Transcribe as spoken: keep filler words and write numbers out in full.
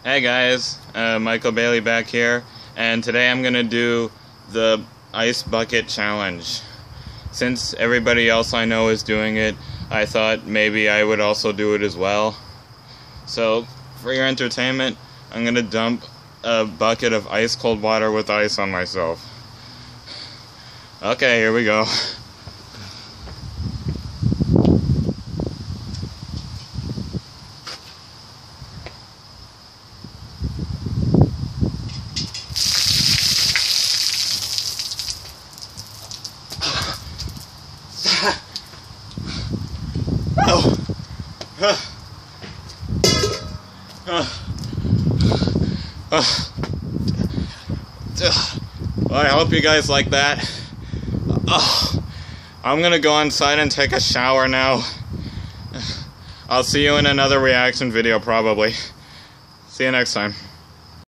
Hey guys, uh, Michael Bailey back here, and today I'm gonna do the ice bucket challenge. Since everybody else I know is doing it, I thought maybe I would also do it as well. So, for your entertainment, I'm gonna dump a bucket of ice cold water with ice on myself. Okay, here we go. Oh. Uh. Uh. Uh. Well, I hope you guys like that. Oh. I'm gonna go inside and take a shower now. I'll see you in another reaction video probably. See you next time.